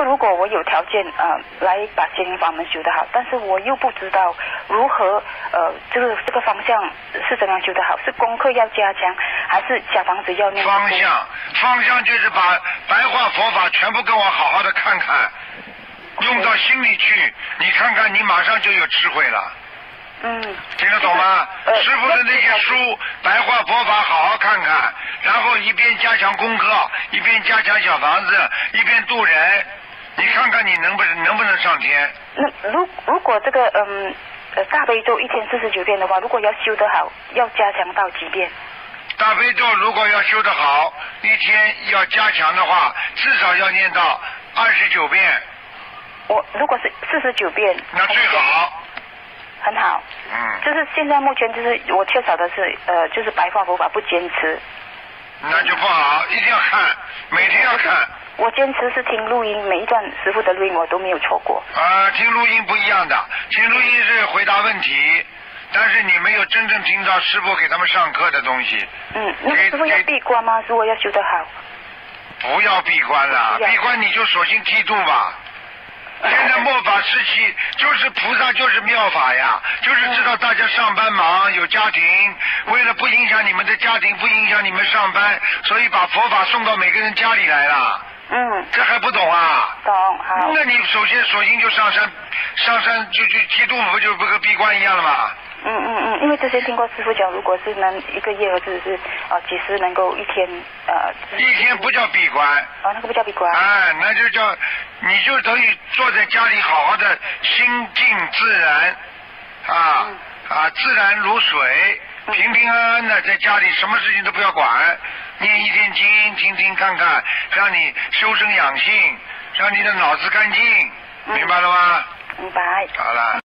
如果我有条件来把心灵法门修得好，但是我又不知道如何这个方向是怎样修得好，是功课要加强，还是小房子要念？ 方向就是把白话佛法全部跟我好好的看看，用到心里去，你看看你马上就有智慧了。听得懂吗？师父的那些书，白话佛法好好看看，然后一边加强功课，一边加强小房子，一边度人，你看看你能不能上天？ 那如果这个大悲咒一天49遍的话，如果要修得好，要加强到几遍？ 大悲咒如果要修得好，一天要加强的话，至少要念到29遍。 如果是49遍， 那最好。 很好。就是现在目前就是我缺少的是就是白话佛法不坚持。 那就不好，一定要看，每天要看。 我坚持是听录音，每一段师父的录音我都没有错过。 听录音不一样的，听录音是回答问题，但是你没有真正听到师父给他们上课的东西。 那师父要闭关吗？如果要修得好。 不要闭关了，闭关你就索性剃度吧。现在末法时期，就是菩萨就是妙法呀，就是知道大家上班忙有家庭，为了不影响你们的家庭，不影响你们上班，所以把佛法送到每个人家里来了。这还不懂啊？ 懂，好。 那你索性就上山就去剃度，不就跟闭关一样了吗？ 因为之前听过师父讲，如果是能一个月或者是几时能够一天一天不叫闭关。 那个不叫闭关。 那就叫你就等于坐在家里好好的心静自然自然如水，平平安安的在家里什么事情都不要管，念一天经听听看看，让你修身养性，让你的脑子干净，明白了吗？ 明白。 好了。